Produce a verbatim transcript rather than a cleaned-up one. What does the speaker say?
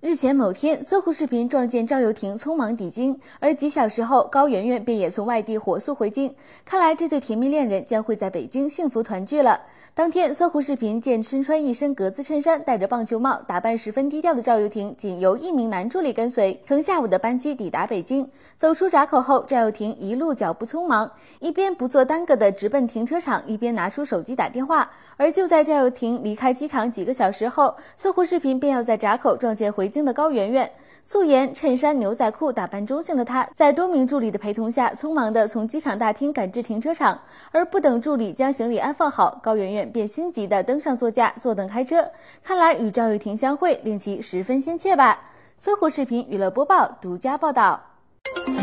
日前某天，搜狐视频撞见赵又廷匆忙抵京，而几小时后，高圆圆便也从外地火速回京。看来这对甜蜜恋人将会在北京幸福团聚了。当天，搜狐视频见身穿一身格子衬衫、戴着棒球帽、打扮十分低调的赵又廷，仅由一名男助理跟随，乘下午的班机抵达北京。走出闸口后，赵又廷一路脚步匆忙，一边不做耽搁的直奔停车场，一边拿出手机打电话。而就在赵又廷离开机场几个小时后，搜狐视频便要在闸口撞见回京的高圆圆。素颜衬衫牛仔裤打扮中性的她，在多名助理的陪同下，匆忙地从机场大厅赶至停车场。而不等助理将行李安放好，高圆圆便心急地登上座驾，坐等开车。看来与赵又廷相会令其十分心切吧。搜狐视频娱乐播报独家报道。